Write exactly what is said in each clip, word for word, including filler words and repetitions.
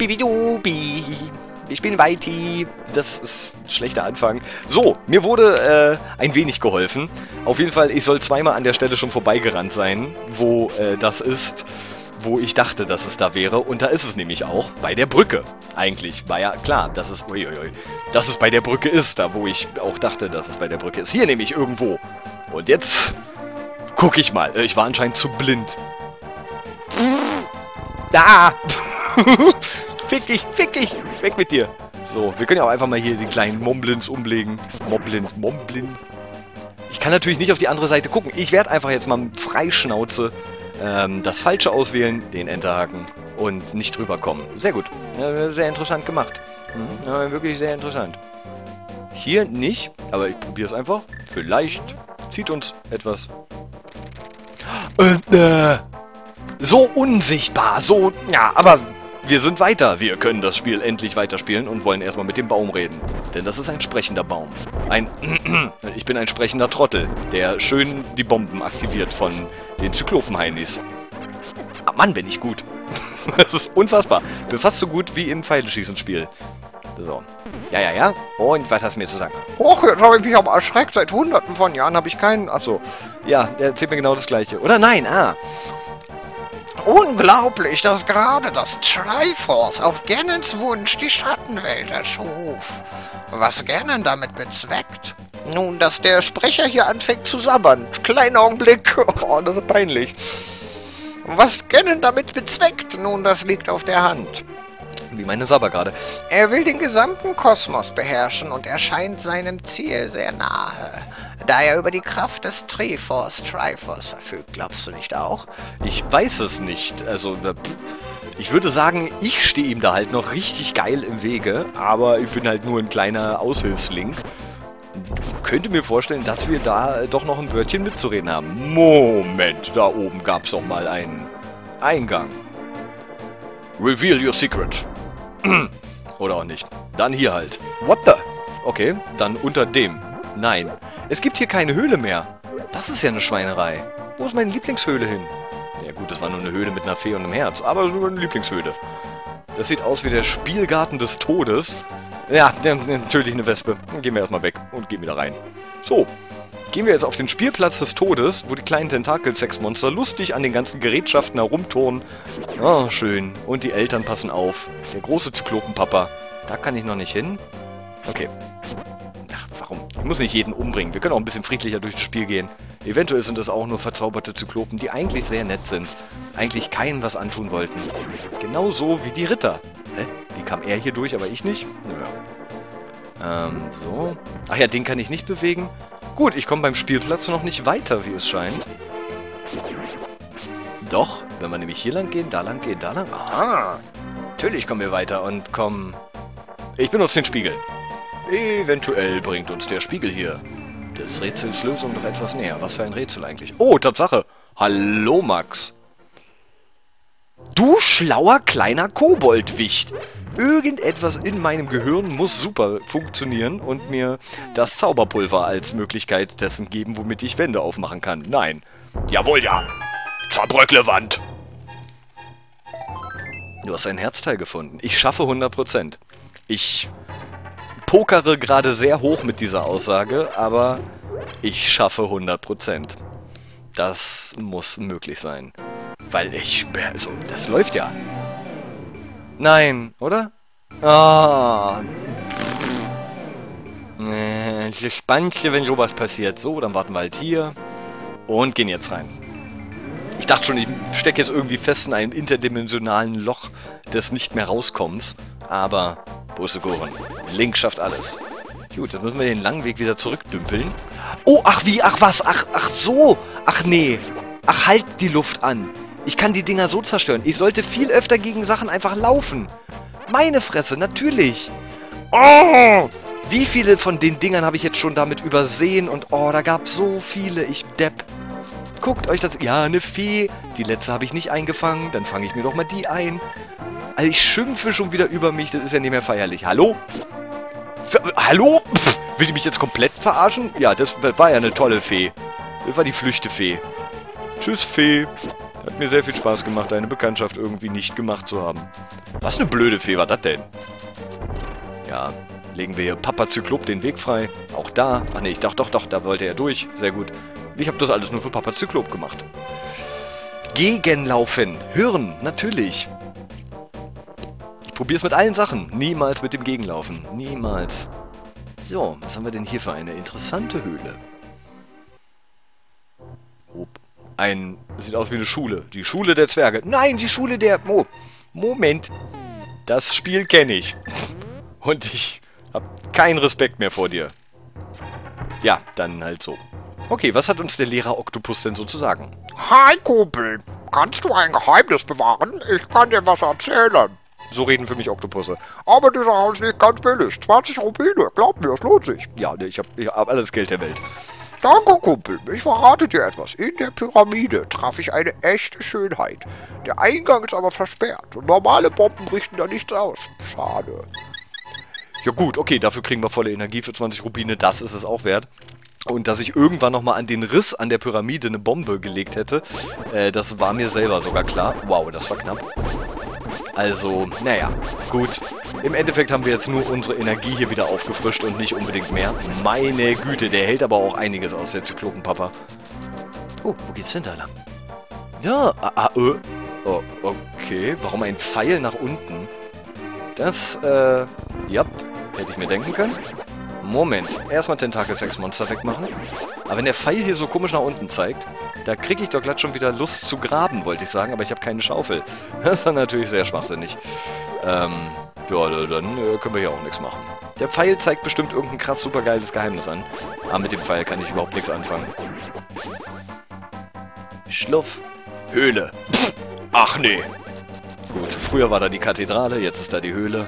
Bibidubi. Wir spielen Weiti. Das ist ein schlechter Anfang. So, mir wurde äh, ein wenig geholfen. Auf jeden Fall, ich soll zweimal an der Stelle schon vorbeigerannt sein, wo äh, das ist, wo ich dachte, dass es da wäre. Und da ist es nämlich auch bei der Brücke. Eigentlich war ja klar, dass es, uiuiui, dass es bei der Brücke ist, da wo ich auch dachte, dass es bei der Brücke ist. Hier nämlich irgendwo. Und jetzt gucke ich mal. Ich war anscheinend zu blind. Da! Fick dich, fick dich! Weg mit dir! So, wir können ja auch einfach mal hier den kleinen Moblins umlegen. Moblins, Moblin. Ich kann natürlich nicht auf die andere Seite gucken. Ich werde einfach jetzt mal freischnauze ähm, das Falsche auswählen, den Enterhaken und nicht drüber kommen. Sehr gut. Ja, sehr interessant gemacht. Mhm. Ja, wirklich sehr interessant. Hier nicht, aber ich probiere es einfach. Vielleicht zieht uns etwas. Und, äh, so unsichtbar, so... Ja, aber wir sind weiter. Wir können das Spiel endlich weiterspielen und wollen erstmal mit dem Baum reden. Denn das ist ein sprechender Baum. Ein... Ich bin ein sprechender Trottel, der schön die Bomben aktiviert von den Zyklopen-Heinis. Ah, Mann, bin ich gut. Das ist unfassbar. Bin fast so gut wie im Pfeileschießen-Spiel. So. Ja, ja, ja. Und was hast du mir zu sagen? Hoch, jetzt habe ich mich aber erschreckt. Seit hunderten von Jahren habe ich keinen... Achso. Ja, der erzählt mir genau das Gleiche. Oder nein, ah. Unglaublich, dass gerade das Triforce auf Ganons Wunsch die Schattenwelt erschuf. Was Ganon damit bezweckt? Nun, dass der Sprecher hier anfängt zu sabbern. Kleiner Augenblick. Oh, das ist peinlich. Was Ganon damit bezweckt? Nun, das liegt auf der Hand. Wie meine Sabber gerade. Er will den gesamten Kosmos beherrschen und erscheint seinem Ziel sehr nahe. Da er über die Kraft des Triforce, Triforce verfügt, glaubst du nicht auch? Ich weiß es nicht. Also, ich würde sagen, ich stehe ihm da halt noch richtig geil im Wege, aber ich bin halt nur ein kleiner Aushilfslink. Könnte mir vorstellen, dass wir da doch noch ein Wörtchen mitzureden haben. Moment, da oben gab es doch mal einen Eingang. Reveal your secret. Oder auch nicht. Dann hier halt. What the? Okay, dann unter dem. Nein. Es gibt hier keine Höhle mehr. Das ist ja eine Schweinerei. Wo ist meine Lieblingshöhle hin? Ja gut, das war nur eine Höhle mit einer Fee und einem Herz, aber nur eine Lieblingshöhle. Das sieht aus wie der Spielgarten des Todes. Ja, natürlich eine Wespe. Dann gehen wir erstmal weg und gehen wieder rein. So. Gehen wir jetzt auf den Spielplatz des Todes, wo die kleinen Tentakel-Sexmonster lustig an den ganzen Gerätschaften herumturnen. Oh, schön. Und die Eltern passen auf. Der große Zyklopenpapa. Da kann ich noch nicht hin. Okay. Ach, warum? Ich muss nicht jeden umbringen. Wir können auch ein bisschen friedlicher durch das Spiel gehen. Eventuell sind es auch nur verzauberte Zyklopen, die eigentlich sehr nett sind. Eigentlich keinen was antun wollten. Genauso wie die Ritter. Hä? Wie kam er hier durch, aber ich nicht? Naja. Ähm, so. Ach ja, den kann ich nicht bewegen. Gut, ich komme beim Spielplatz noch nicht weiter, wie es scheint. Doch, wenn wir nämlich hier lang gehen, da lang gehen, da lang... Aha! Natürlich kommen wir weiter und kommen... Ich benutze den Spiegel. Eventuell bringt uns der Spiegel hier des Rätsels Lösung noch etwas näher. Was für ein Rätsel eigentlich? Oh, Tatsache! Hallo, Max! Du schlauer kleiner Koboldwicht! Irgendetwas in meinem Gehirn muss super funktionieren und mir das Zauberpulver als Möglichkeit dessen geben, womit ich Wände aufmachen kann. Nein. Jawohl, ja. Zerbröckle Wand. Du hast ein Herzteil gefunden. Ich schaffe hundert Prozent. Ich pokere gerade sehr hoch mit dieser Aussage, aber ich schaffe hundert Prozent. Das muss möglich sein. Weil ich... Also, das läuft ja. Nein, oder? Ah. Äh, das ist das Spannendste, wenn sowas passiert. So, dann warten wir halt hier. Und gehen jetzt rein. Ich dachte schon, ich stecke jetzt irgendwie fest in einem interdimensionalen Loch des nicht mehr rauskommens. Aber, Busse Goren. Link schafft alles. Gut, jetzt müssen wir den langen Weg wieder zurückdümpeln. Oh, ach wie, ach was, ach, ach so. Ach nee. Ach, halt die Luft an. Ich kann die Dinger so zerstören. Ich sollte viel öfter gegen Sachen einfach laufen. Meine Fresse, natürlich. Oh, wie viele von den Dingern habe ich jetzt schon damit übersehen? Und oh, da gab es so viele. Ich depp. Guckt euch das... Ja, eine Fee. Die letzte habe ich nicht eingefangen. Dann fange ich mir doch mal die ein. Also ich schimpfe schon wieder über mich. Das ist ja nicht mehr feierlich. Hallo? Ver Hallo? Pff, will die mich jetzt komplett verarschen? Ja, das war ja eine tolle Fee. Das war die Flüchtefee. Tschüss, Fee. Hat mir sehr viel Spaß gemacht, deine Bekanntschaft irgendwie nicht gemacht zu haben. Was eine blöde Fee war das denn? Ja, legen wir hier Papa Zyklop den Weg frei. Auch da. Ach nee, ich dachte doch, doch, da wollte er durch. Sehr gut. Ich habe das alles nur für Papa Zyklop gemacht. Gegenlaufen. Hören, natürlich. Ich probiere es mit allen Sachen. Niemals mit dem Gegenlaufen. Niemals. So, was haben wir denn hier für eine interessante Höhle? Oh, ein... Sieht aus wie eine Schule. Die Schule der Zwerge. Nein, die Schule der... Oh, Moment. Das Spiel kenne ich. Und ich habe keinen Respekt mehr vor dir. Ja, dann halt so. Okay, was hat uns der Lehrer Oktopus denn so zu sagen? Hi, Kumpel. Kannst du ein Geheimnis bewahren? Ich kann dir was erzählen. So reden für mich Oktopusse. Aber dieser Haus ist nicht ganz billig. zwanzig Rubine. Glaub mir, es lohnt sich. Ja, ich habe ich hab alles Geld der Welt. Danke, Kumpel. Ich verrate dir etwas. In der Pyramide traf ich eine echte Schönheit. Der Eingang ist aber versperrt. Und normale Bomben richten da nichts aus. Schade. Ja gut, okay, dafür kriegen wir volle Energie für zwanzig Rubine. Das ist es auch wert. Und dass ich irgendwann nochmal an den Riss an der Pyramide eine Bombe gelegt hätte, äh, das war mir selber sogar klar. Wow, das war knapp. Also, naja, gut. Im Endeffekt haben wir jetzt nur unsere Energie hier wieder aufgefrischt und nicht unbedingt mehr. Meine Güte, der hält aber auch einiges aus, der Zyklopenpapa. Oh, wo geht's denn da lang? Ja, ah, ah, äh. Oh, okay, warum ein Pfeil nach unten? Das, äh, ja, hätte ich mir denken können. Moment, erstmal Tentakel-Sex-Monster wegmachen. Aber wenn der Pfeil hier so komisch nach unten zeigt, da kriege ich doch glatt schon wieder Lust zu graben, wollte ich sagen, aber ich habe keine Schaufel. Das war natürlich sehr schwachsinnig. Ähm, ja, dann äh, können wir hier auch nichts machen. Der Pfeil zeigt bestimmt irgendein krass supergeiles Geheimnis an. Aber mit dem Pfeil kann ich überhaupt nichts anfangen. Schluff. Höhle. Ach nee. Gut, früher war da die Kathedrale, jetzt ist da die Höhle.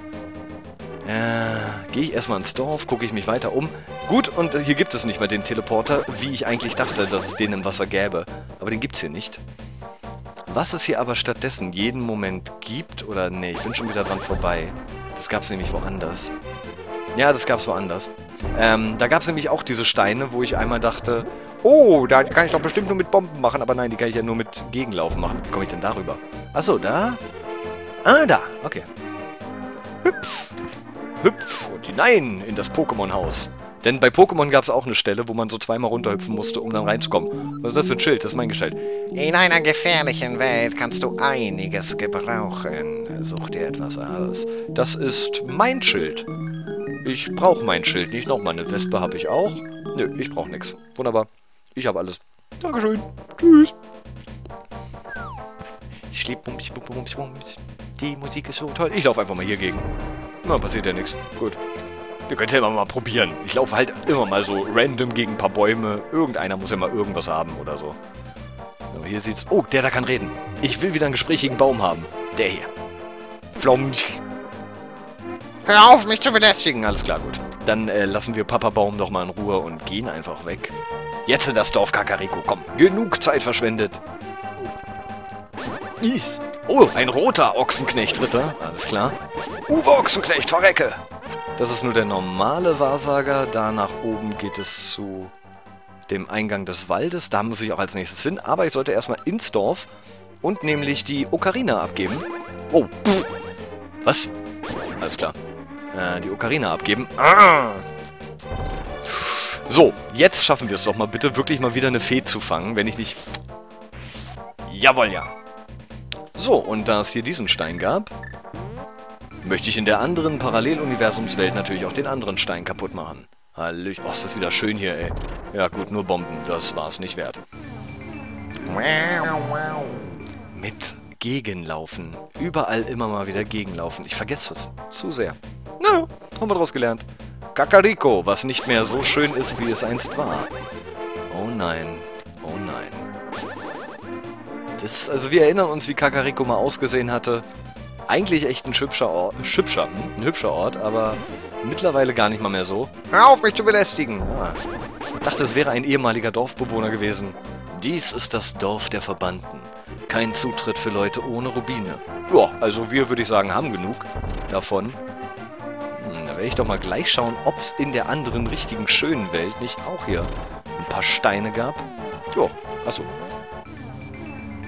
Äh, gehe ich erstmal ins Dorf, gucke ich mich weiter um. Gut, und hier gibt es nicht mehr den Teleporter, wie ich eigentlich dachte, dass es den im Wasser gäbe. Aber den gibt es hier nicht. Was es hier aber stattdessen jeden Moment gibt, oder nee, ich bin schon wieder dran vorbei. Das gab es nämlich woanders. Ja, das gab es woanders. Ähm, da gab es nämlich auch diese Steine, wo ich einmal dachte, oh, da kann ich doch bestimmt nur mit Bomben machen, aber nein, die kann ich ja nur mit Gegenlaufen machen. Wie komme ich denn darüber? Achso, da? Ah, da, okay. Hüpf. Hüpf und hinein in das Pokémon-Haus. Denn bei Pokémon gab es auch eine Stelle, wo man so zweimal runterhüpfen musste, um dann reinzukommen. Was ist das für ein Schild? Das ist mein Gestalt. In einer gefährlichen Welt kannst du einiges gebrauchen. Such dir etwas aus. Das ist mein Schild. Ich brauche mein Schild nicht. Nochmal eine Wespe habe ich auch. Nö, ich brauche nichts. Wunderbar. Ich habe alles. Dankeschön. Tschüss. Ich liebe Bums, Bums, Bums, Bums. Die Musik ist so toll. Ich laufe einfach mal hier gegen. Na, passiert ja nichts. Gut. Wir können es ja immer mal probieren. Ich laufe halt immer mal so random gegen ein paar Bäume. Irgendeiner muss ja mal irgendwas haben oder so. So, hier sieht's... Oh, der da kann reden. Ich will wieder einen gesprächigen Baum haben. Der hier. Flomsch. Hör auf, mich zu belästigen. Alles klar, gut. Dann äh, lassen wir Papa Baum doch mal in Ruhe und gehen einfach weg. Jetzt in das Dorf Kakariko. Komm, genug Zeit verschwendet. Is. Oh, ein roter Ochsenknecht-Ritter. Alles klar. Uwe Ochsenknecht, verrecke! Das ist nur der normale Wahrsager. Da nach oben geht es zu dem Eingang des Waldes. Da muss ich auch als nächstes hin. Aber ich sollte erstmal ins Dorf und nämlich die Ocarina abgeben. Oh, pff. Was? Alles klar. Äh, die Ocarina abgeben. Ah. So, jetzt schaffen wir es doch mal bitte, wirklich mal wieder eine Fee zu fangen, wenn ich nicht... Jawohl, ja. So, und da es hier diesen Stein gab, möchte ich in der anderen Paralleluniversumswelt natürlich auch den anderen Stein kaputt machen. Hallöch. Oh, ist das wieder schön hier, ey. Ja gut, nur Bomben. Das war es nicht wert. Mit Gegenlaufen. Überall immer mal wieder gegenlaufen. Ich vergesse es. Zu sehr. Na, no, haben wir daraus gelernt. Kakariko, was nicht mehr so schön ist, wie es einst war. Oh nein. Oh nein. Das, also wir erinnern uns, wie Kakariko mal ausgesehen hatte. Eigentlich echt ein hübscher Ort, hübscher, hm? ein hübscher Ort, aber mittlerweile gar nicht mal mehr so. Hör auf, mich zu belästigen! Ah. Ich dachte, es wäre ein ehemaliger Dorfbewohner gewesen. Dies ist das Dorf der Verbannten. Kein Zutritt für Leute ohne Rubine. Ja, also wir, würde ich sagen, haben genug davon. Hm, da werde ich doch mal gleich schauen, ob es in der anderen richtigen schönen Welt nicht auch hier ein paar Steine gab. Jo, achso.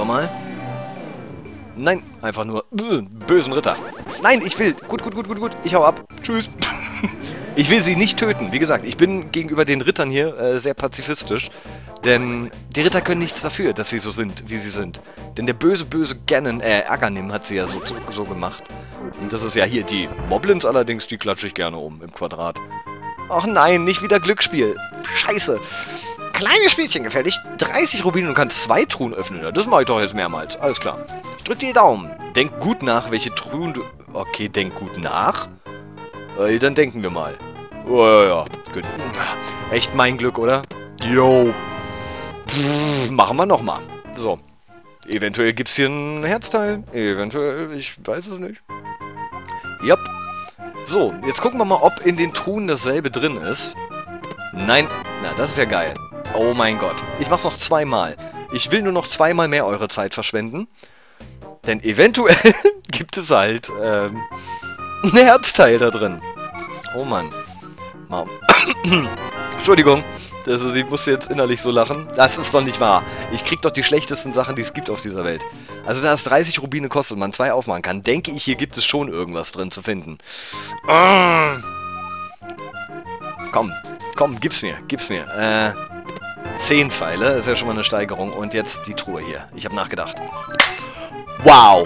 Nochmal. Nein, einfach nur äh, bösen Ritter. Nein, ich will. Gut, gut, gut, gut, gut. Ich hau ab. Tschüss. Ich will sie nicht töten. Wie gesagt, ich bin gegenüber den Rittern hier äh, sehr pazifistisch. Denn die Ritter können nichts dafür, dass sie so sind, wie sie sind. Denn der böse, böse Ganon, äh, Aghanim hat sie ja so, so gemacht. Und das ist ja hier die Moblins allerdings, die klatsche ich gerne um im Quadrat. Ach nein, nicht wieder Glücksspiel. Scheiße. Kleines Spielchen gefällig. dreißig Rubine und kann zwei Truhen öffnen. Ja, das mache ich doch jetzt mehrmals. Alles klar. Ich drück dir die Daumen. Denk gut nach, welche Truhen du... Okay, denk gut nach. Äh, dann denken wir mal. Oh, ja, ja. Gut. Echt mein Glück, oder? Yo. Pff, machen wir nochmal. So. Eventuell gibt's hier ein Herzteil. Eventuell, ich weiß es nicht. Jupp. So, jetzt gucken wir mal, ob in den Truhen dasselbe drin ist. Nein. Na, das ist ja geil. Oh mein Gott. Ich mach's noch zweimal. Ich will nur noch zweimal mehr eure Zeit verschwenden. Denn eventuell gibt es halt ähm, ein Herzteil da drin. Oh Mann. Mom. Entschuldigung. Das ist, ich musste jetzt innerlich so lachen. Das ist doch nicht wahr. Ich krieg doch die schlechtesten Sachen, die es gibt auf dieser Welt. Also da es dreißig Rubine kostet und man zwei aufmachen kann, denke ich, hier gibt es schon irgendwas drin zu finden. Oh. Komm, komm, gib's mir, gib's mir. Äh, zehn Pfeile, ist ja schon mal eine Steigerung. Und jetzt die Truhe hier. Ich habe nachgedacht. Wow.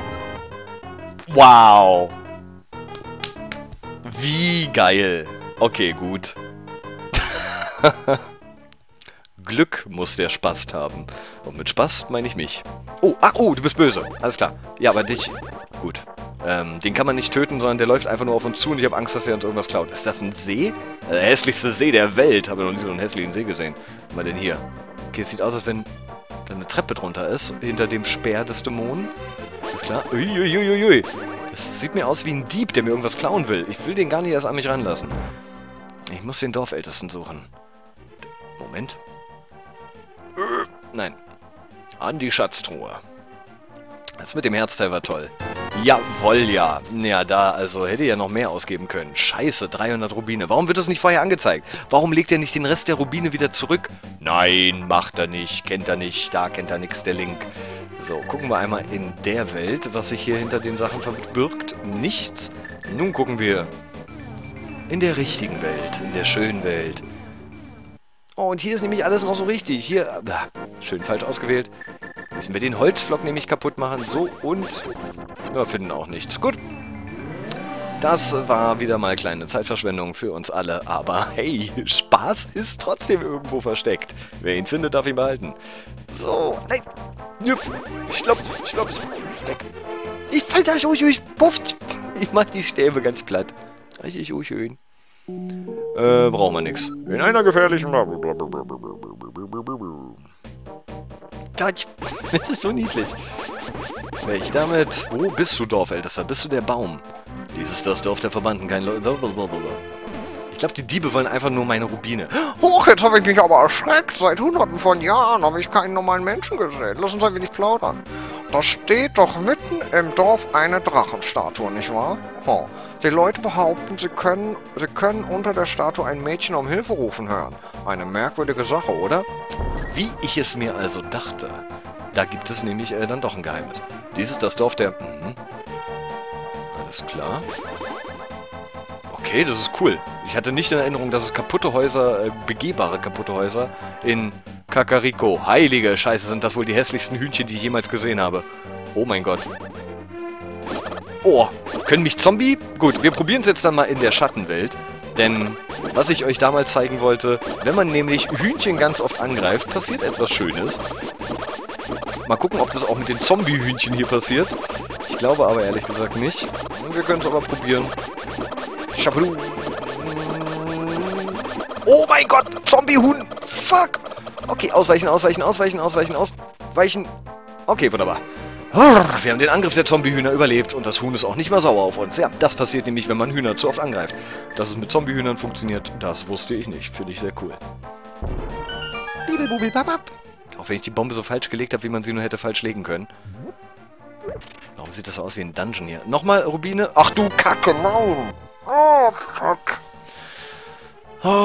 Wow. Wie geil. Okay, gut. Glück muss der Spast haben. Und mit Spast meine ich mich. Oh, ach, oh, du bist böse. Alles klar. Ja, aber dich... Gut. Ähm, den kann man nicht töten, sondern der läuft einfach nur auf uns zu und ich habe Angst, dass er uns irgendwas klaut. Ist das ein See? Der hässlichste See der Welt. Habe noch nie so einen hässlichen See gesehen. Was war denn hier? Okay, es sieht aus, als wenn da eine Treppe drunter ist. Hinter dem Speer des Dämonen. Klar. Uiuiuiui. Das sieht mir aus wie ein Dieb, der mir irgendwas klauen will. Ich will den gar nicht erst an mich ranlassen. Ich muss den Dorfältesten suchen. Moment. Nein. An die Schatztruhe. Das mit dem Herzteil war toll. Jawoll, ja. Ja, da, also hätte ich ja noch mehr ausgeben können. Scheiße, dreihundert Rubine. Warum wird das nicht vorher angezeigt? Warum legt er nicht den Rest der Rubine wieder zurück? Nein, macht er nicht. Kennt er nicht. Da kennt er nix, der Link. So, gucken wir einmal in der Welt, was sich hier hinter den Sachen verbirgt. Nichts. Nun gucken wir in der richtigen Welt, in der schönen Welt. Oh, und hier ist nämlich alles noch so richtig. Hier, ah, schön falsch ausgewählt. Müssen wir den Holzflock nämlich kaputt machen. So, und wir finden auch nichts. Gut. Das war wieder mal kleine Zeitverschwendung für uns alle. Aber hey, Spaß ist trotzdem irgendwo versteckt. Wer ihn findet, darf ihn behalten. So, nein. Ich glaub, ich glaub, weg. Ich fall da so durch. Pufft. Ich mach die Stäbe ganz platt. Richtig so schön. Äh, brauchen wir nix. In einer gefährlichen... Das ist so niedlich. Welch damit? Wo bist du, Dorfältester? Bist du der Baum? Dies ist das Dorf der Verbannten, kein Leute. Ich glaube, die Diebe wollen einfach nur meine Rubine. Hoch, jetzt habe ich mich aber erschreckt. Seit hunderten von Jahren habe ich keinen normalen Menschen gesehen. Lass uns ein wenig plaudern. Da steht doch mitten im Dorf eine Drachenstatue, nicht wahr? Oh. Die Leute behaupten, sie können, sie können unter der Statue ein Mädchen um Hilfe rufen hören. Eine merkwürdige Sache, oder? Wie ich es mir also dachte. Da gibt es nämlich äh, dann doch ein Geheimnis. Dies ist das Dorf der... Mhm. Alles klar. Okay, das ist cool. Ich hatte nicht in Erinnerung, dass es kaputte Häuser, äh, begehbare kaputte Häuser in Kakariko. Heilige Scheiße, sind das wohl die hässlichsten Hühnchen, die ich jemals gesehen habe. Oh mein Gott. Oh, können mich Zombie? Gut, wir probieren es jetzt dann mal in der Schattenwelt. Denn, was ich euch damals zeigen wollte, wenn man nämlich Hühnchen ganz oft angreift, passiert etwas Schönes. Mal gucken, ob das auch mit den Zombie-Hühnchen hier passiert. Ich glaube aber ehrlich gesagt nicht. Wir können es aber probieren. Schablou. Oh mein Gott, Zombie-Huhn. Fuck. Okay, ausweichen, ausweichen, ausweichen, ausweichen, ausweichen. Okay, wunderbar. Wir haben den Angriff der Zombie-Hühner überlebt und das Huhn ist auch nicht mehr sauer auf uns. Ja, das passiert nämlich, wenn man Hühner zu oft angreift. Dass es mit Zombie-Hühnern funktioniert, das wusste ich nicht. Finde ich sehr cool. Auch wenn ich die Bombe so falsch gelegt habe, wie man sie nur hätte falsch legen können. Warum sieht das so aus wie ein Dungeon hier? Nochmal Rubine. Ach du Kacke, nein! Oh, fuck.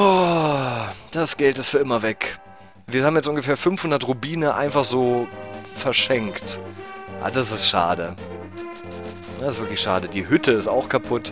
Oh, das Geld ist für immer weg. Wir haben jetzt ungefähr fünfhundert Rubine einfach so verschenkt. Ah, das ist schade. Das ist wirklich schade. Die Hütte ist auch kaputt.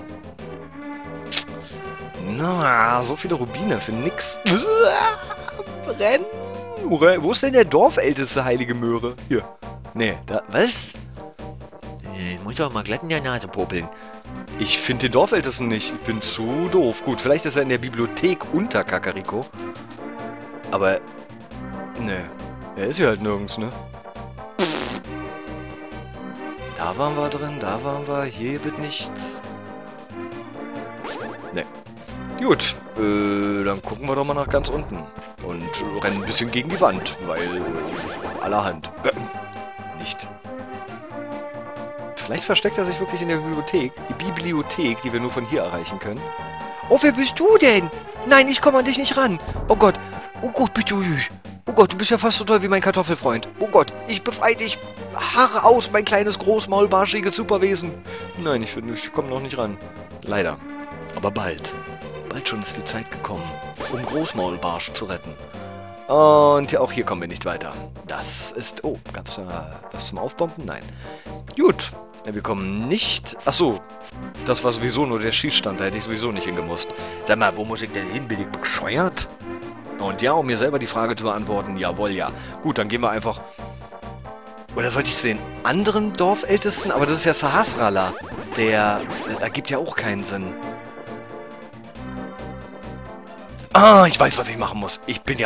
Na, so viele Rubine für nix. Rennen. Wo ist denn der Dorfälteste, heilige Möhre? Hier. Nee, da... Was? Ich muss auch mal glatt in der Nase popeln. Ich finde den Dorfältesten nicht. Ich bin zu doof. Gut, vielleicht ist er in der Bibliothek unter Kakariko. Aber... Nee. Er ist hier halt nirgends, ne? Da waren wir drin, da waren wir. Hier wird nichts. Nee. Gut. Äh, dann gucken wir doch mal nach ganz unten. Und rennen ein bisschen gegen die Wand, weil... allerhand. Nicht. Vielleicht versteckt er sich wirklich in der Bibliothek. Die Bibliothek, die wir nur von hier erreichen können. Oh, wer bist du denn? Nein, ich komme an dich nicht ran. Oh Gott. Oh Gott, bitte. Oh Gott, du bist ja fast so toll wie mein Kartoffelfreund. Oh Gott, ich befreie dich. Haare aus, mein kleines, großmaulbarschiges Superwesen. Nein, ich finde, ich komme noch nicht ran. Leider. Aber bald. Bald schon ist die Zeit gekommen, um Großmaulbarsch zu retten. Und ja, auch hier kommen wir nicht weiter. Das ist... Oh, gab es da was zum Aufbomben? Nein. Gut. Ja, wir kommen nicht... Achso, das war sowieso nur der Schießstand. Da hätte ich sowieso nicht hingemusst. Sag mal, wo muss ich denn hin? Bin ich bescheuert? Und ja, um mir selber die Frage zu beantworten, jawohl, ja. Gut, dann gehen wir einfach... Oder sollte ich zu den anderen Dorfältesten? Aber das ist ja Sahasrahla. Der... Da gibt ja auch keinen Sinn. Ah, ich weiß, was ich machen muss. Ich bin ja...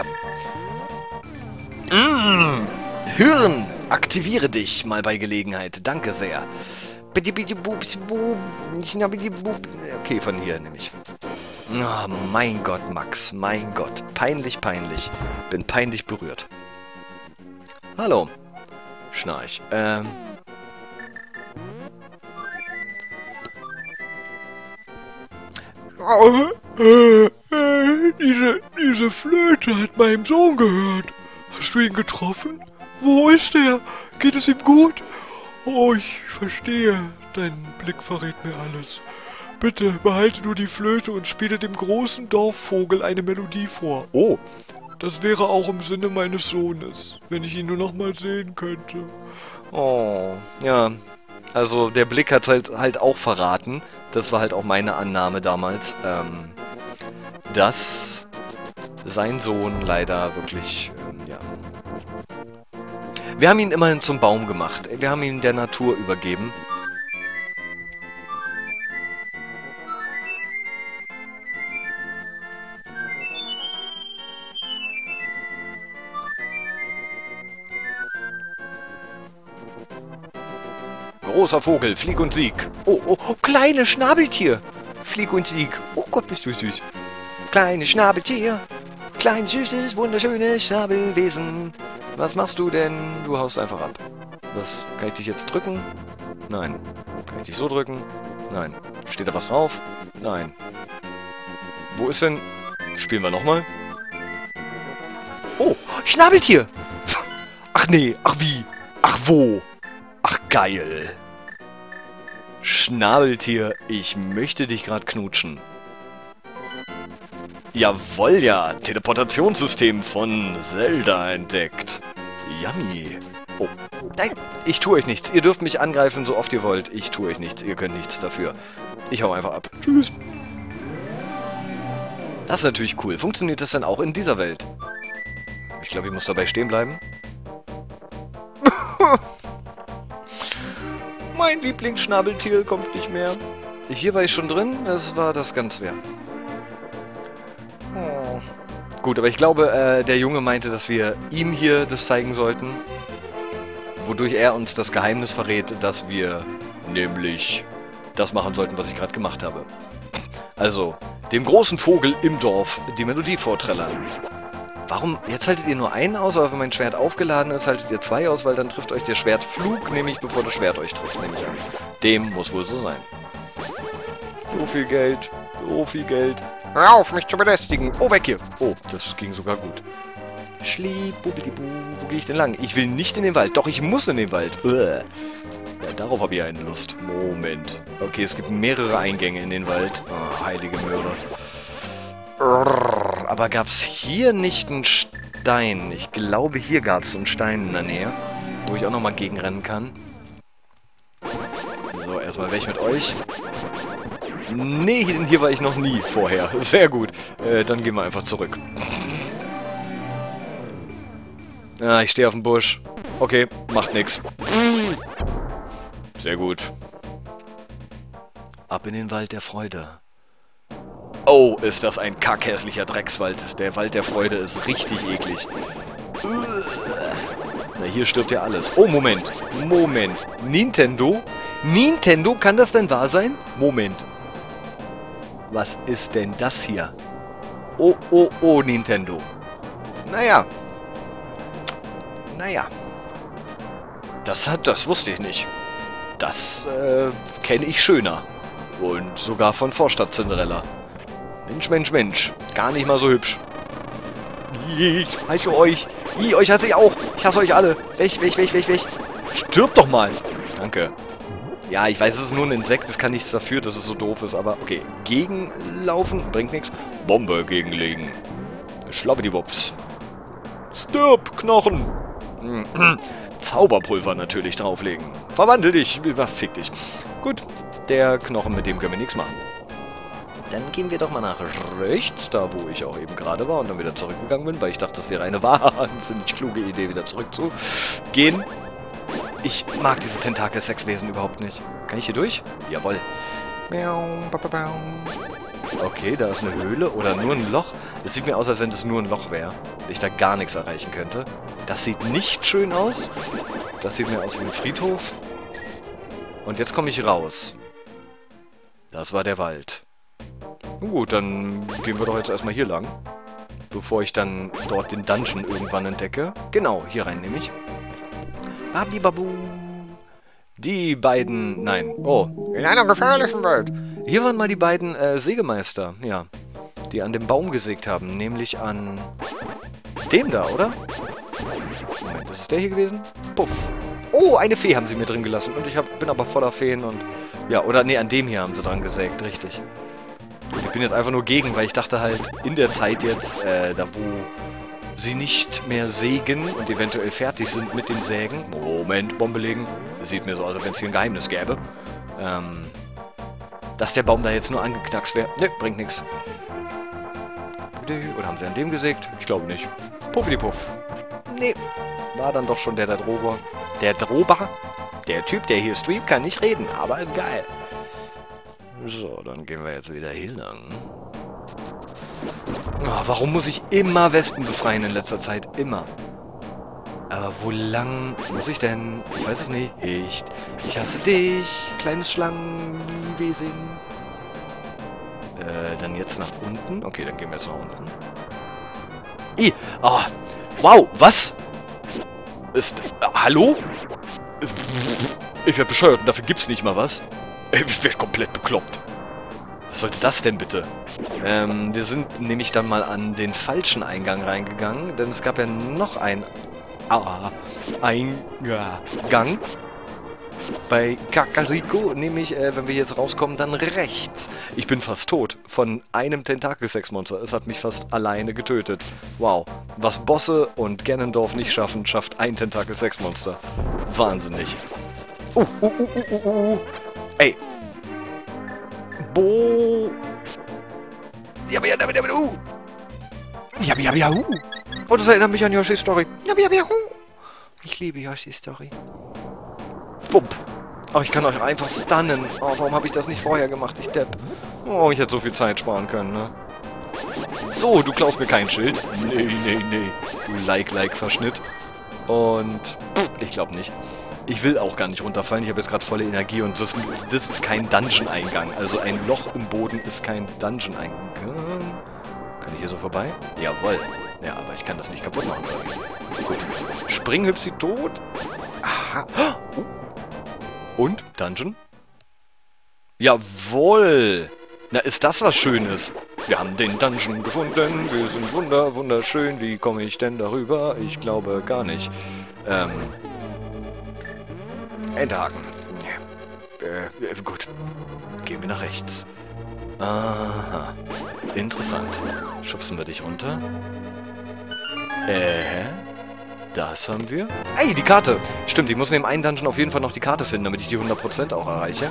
Mmh, Hirn, aktiviere dich mal bei Gelegenheit. Danke sehr. Okay, von hier nehme ich. Oh, mein Gott, Max. Mein Gott. Peinlich, peinlich. Bin peinlich berührt. Hallo. Schnarch. Ähm... Diese, diese Flöte hat meinem Sohn gehört. Hast du ihn getroffen? Wo ist er? Geht es ihm gut? Oh, ich verstehe. Dein Blick verrät mir alles. Bitte behalte du die Flöte und spiele dem großen Dorfvogel eine Melodie vor. Oh. Das wäre auch im Sinne meines Sohnes, wenn ich ihn nur noch mal sehen könnte. Oh, ja. Also der Blick hat halt, halt auch verraten. Das war halt auch meine Annahme damals. Ähm, dass sein Sohn leider wirklich, ähm, ja... Wir haben ihn immerhin zum Baum gemacht. Wir haben ihn der Natur übergeben. Großer Vogel, flieg und sieg. Oh, oh, oh, kleine Schnabeltier. Flieg und sieg. Oh Gott, bist du süß. Kleines Schnabeltier. Klein, süßes, wunderschönes Schnabelwesen. Was machst du denn? Du haust einfach ab. Was, kann ich dich jetzt drücken? Nein. Kann ich dich so drücken? Nein. Steht da was drauf? Nein. Wo ist denn... Spielen wir nochmal? Oh, Schnabeltier. Ach nee, ach wie? Ach wo? Ach geil. Schnabeltier, ich möchte dich gerade knutschen. Jawohl, ja. Teleportationssystem von Zelda entdeckt. Yummy. Oh. Nein, ich tue euch nichts. Ihr dürft mich angreifen, so oft ihr wollt. Ich tue euch nichts. Ihr könnt nichts dafür. Ich hau einfach ab. Tschüss. Das ist natürlich cool. Funktioniert das denn auch in dieser Welt? Ich glaube, ich muss dabei stehen bleiben. Mein Lieblingsschnabeltier kommt nicht mehr. Hier war ich schon drin. Das war das ganz schwer. Oh. Gut, aber ich glaube, äh, der Junge meinte, dass wir ihm hier das zeigen sollten. Wodurch er uns das Geheimnis verrät, dass wir nämlich das machen sollten, was ich gerade gemacht habe. Also, dem großen Vogel im Dorf die Melodie vorträllern. Warum? Jetzt haltet ihr nur einen aus, aber wenn mein Schwert aufgeladen ist, haltet ihr zwei aus, weil dann trifft euch der Schwertflug, nämlich bevor das Schwert euch trifft, nehme ich an. Dem muss wohl so sein. So viel Geld, so viel Geld. Hör auf, mich zu belästigen. Oh, weg hier. Oh, das ging sogar gut. Schliebubblidibu. Wo gehe ich denn lang? Ich will nicht in den Wald. Doch, ich muss in den Wald. Uah. Ja, darauf habe ich eine Lust. Moment. Okay, es gibt mehrere Eingänge in den Wald. Oh, heilige Möhre. Aber gab es hier nicht einen Stein? Ich glaube, hier gab es einen Stein in der Nähe. wo ich auch nochmal gegenrennen kann. So, erstmal weg mit euch. Nee, hier, hier war ich noch nie vorher. Sehr gut. Äh, dann gehen wir einfach zurück. Ah, ich stehe auf dem Busch. Okay, macht nix. Sehr gut. Ab in den Wald der Freude. Oh, ist das ein kackhässlicher Dreckswald. Der Wald der Freude ist richtig eklig. Na, hier stirbt ja alles. Oh, Moment. Moment. Nintendo? Nintendo? Kann das denn wahr sein? Moment. Was ist denn das hier? Oh, oh, oh, Nintendo. Naja. Naja. Das hat, das wusste ich nicht. Das, äh, kenne ich schöner. Und sogar von Vorstadt Cinderella. Mensch, Mensch, Mensch. Gar nicht mal so hübsch. Ich hasse euch. I, euch hasse ich auch. Ich hasse euch alle. Weg, weg, weg, weg, weg. Stirb doch mal. Danke. Ja, ich weiß, es ist nur ein Insekt. Es kann nichts dafür, dass es so doof ist. Aber okay. Gegenlaufen bringt nichts. Bombe gegenlegen. Schlabbediwups. Stirb, Knochen. Zauberpulver natürlich drauflegen. Verwandel dich. Fick dich. Gut. Der Knochen, mit dem können wir nichts machen. Dann gehen wir doch mal nach rechts, da wo ich auch eben gerade war und dann wieder zurückgegangen bin, weil ich dachte, das wäre eine wahnsinnig kluge Idee, wieder zurückzugehen. Ich mag diese Tentakel-Sexwesen überhaupt nicht. Kann ich hier durch? Jawohl. Okay, da ist eine Höhle oder nur ein Loch. Es sieht mir aus, als wenn das nur ein Loch wäre. Ich da gar nichts erreichen könnte. Das sieht nicht schön aus. Das sieht mir aus wie ein Friedhof. Und jetzt komme ich raus. Das war der Wald. Nun gut, dann gehen wir doch jetzt erstmal hier lang. Bevor ich dann dort den Dungeon irgendwann entdecke. Genau, hier rein nehme ich. Babu. Die beiden... Nein. Oh. In einer gefährlichen Welt. Hier waren mal die beiden äh, Sägemeister. Ja. Die an dem Baum gesägt haben. Nämlich an... dem da, oder? Moment, das ist der hier gewesen? Puff. Oh, eine Fee haben sie mir drin gelassen. Und ich hab, bin aber voller Feen und... Ja, oder nee, an dem hier haben sie dran gesägt. Richtig. Und ich bin jetzt einfach nur gegen, weil ich dachte halt, in der Zeit jetzt, äh, da wo sie nicht mehr sägen und eventuell fertig sind mit dem Sägen. Moment, Bombe legen. Das sieht mir so aus, als wenn es hier ein Geheimnis gäbe. Ähm, dass der Baum da jetzt nur angeknackst wäre. Ne, bringt nichts. Oder haben sie an dem gesägt? Ich glaube nicht. Puffidi-Puff. Nee, war dann doch schon der der Drober. Der Drober? Der Typ, der hier streamt, kann nicht reden, aber ist geil. So, dann gehen wir jetzt wieder hier lang. Oh, warum muss ich immer Wespen befreien in letzter Zeit? Immer. Aber wo lang muss ich denn? Ich weiß es nicht. Ich, ich hasse dich, kleines Schlangenwesen. Äh, dann jetzt nach unten. Okay, dann gehen wir jetzt nach unten. I, oh, wow, was? Ist, äh, hallo? Ich werde bescheuert und dafür gibt's nicht mal was. Ich werde komplett bekloppt. Was sollte das denn bitte? Ähm, wir sind nämlich dann mal an den falschen Eingang reingegangen, denn es gab ja noch einen ah, Eingang bei Kakariko, nämlich, äh, wenn wir jetzt rauskommen, dann rechts. Ich bin fast tot von einem Tentakel-Sex-Monster. Es hat mich fast alleine getötet. Wow. Was Bosse und Ganondorf nicht schaffen, schafft ein Tentakel-Sex-Monster. Wahnsinnig. Uh, uh, uh, uh, uh, uh. Ey. Bo. Ja, ja, ja, ja, uh. Ja, ja, ja, uh. Oh, das erinnert mich an Yoshi's Story. Ja, ja, ja, uh. Ich liebe Yoshi's Story. Wupp. Ach, ich kann euch einfach stunnen. Oh, warum habe ich das nicht vorher gemacht? Ich depp. Oh, ich hätte so viel Zeit sparen können, ne? So, du klaust mir kein Schild. Nee, nee, nee. Du Like-Like-Verschnitt. Und pff, ich glaube nicht. Ich will auch gar nicht runterfallen. Ich habe jetzt gerade volle Energie und das, das ist kein Dungeon-Eingang. Also ein Loch im Boden ist kein Dungeon-Eingang. Kann ich hier so vorbei? Jawohl. Ja, aber ich kann das nicht kaputt machen. Gut. Springhüpsi tot. Aha. Und? Dungeon? Jawohl. Na, ist das was Schönes? Wir haben den Dungeon gefunden. Wir sind wunder, wunderschön. Wie komme ich denn darüber? Ich glaube gar nicht. Ähm... Endhaken. Äh, äh, gut. Gehen wir nach rechts. Aha. Interessant. Schubsen wir dich runter. Äh. Das haben wir. Ey, die Karte. Stimmt, ich muss in dem einen Dungeon auf jeden Fall noch die Karte finden, damit ich die hundert Prozent auch erreiche.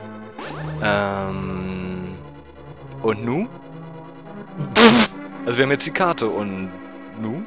Ähm... Und nu? Also wir haben jetzt die Karte und nu?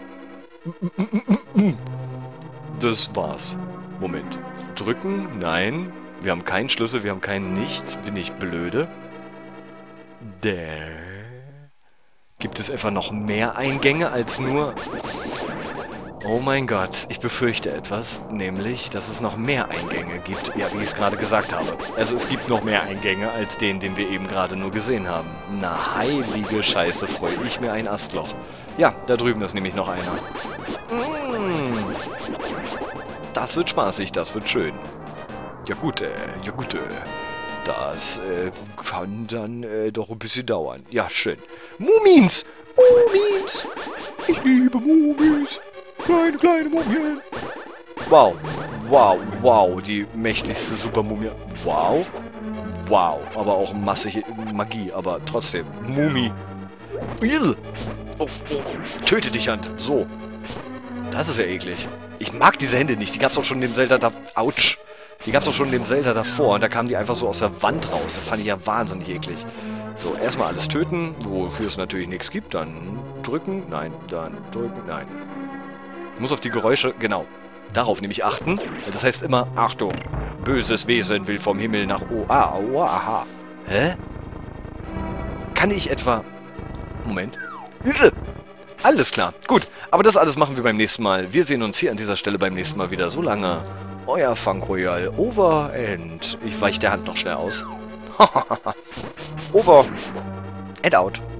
Das war's. Moment. Drücken? Nein. Wir haben keinen Schlüssel, wir haben keinen Nichts. Bin ich blöde? Der... Gibt es etwa noch mehr Eingänge als nur... Oh mein Gott, ich befürchte etwas, nämlich, dass es noch mehr Eingänge gibt, ja, wie ich es gerade gesagt habe. Also es gibt noch mehr Eingänge als den, den wir eben gerade nur gesehen haben. Na, heilige Scheiße, freue ich mir ein Astloch. Ja, da drüben ist nämlich noch einer. Mmh. Das wird spaßig, das wird schön. Ja gut, äh, ja gut, äh, das äh, kann dann äh, doch ein bisschen dauern. Ja, schön. Mumins! Mumins! Ich liebe Mumis. Kleine, kleine Mumien. Wow, wow, wow, die mächtigste Supermumie. Wow, wow, aber auch massig Magie, aber trotzdem. Mumie. Oh, oh, töte dich, Hand. So. Das ist ja eklig. Ich mag diese Hände nicht. Die gab's doch schon in dem Zelda da... Autsch. Die gab's doch schon in dem Zelda davor und da kamen die einfach so aus der Wand raus. Das fand ich ja wahnsinnig eklig. So, erstmal alles töten, wofür es natürlich nichts gibt. Dann drücken, nein, dann drücken, nein. Ich muss auf die Geräusche, genau, darauf nämlich achten. Das heißt immer, Achtung, böses Wesen will vom Himmel nach... Oh, ah, oh, aha. Hä? Kann ich etwa... Moment. Alles klar, gut. Aber das alles machen wir beim nächsten Mal. Wir sehen uns hier an dieser Stelle beim nächsten Mal wieder. So lange, euer Funk Royal. Over and... Ich weiche der Hand noch schnell aus. Over and out.